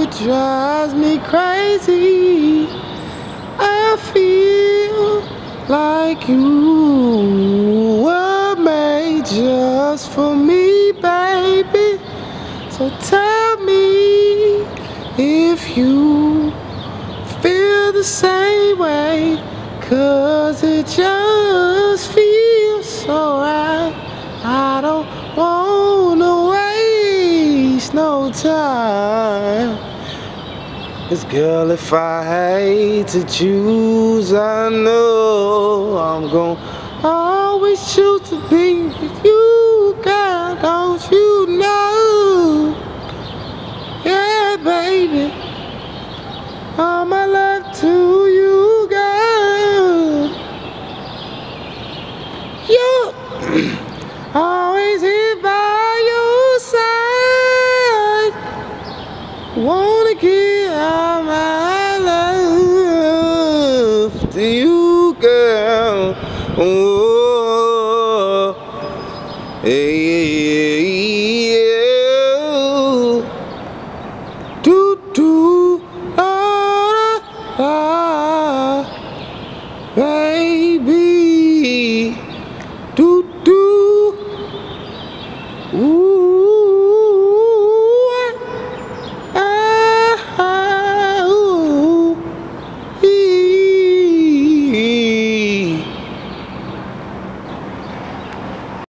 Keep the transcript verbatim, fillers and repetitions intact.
drives me crazy. I feel like you were made just for me, baby. So tell me if you feel the same way, 'cause it just feels so right. I don't wanna waste no time. 'Cause girl, if I hate to choose, I know I'm gonna always choose to be with you, girl, don't you know? Yeah, baby, all my love to you, girl. You always here by your side. Wanna give all my love to you, girl.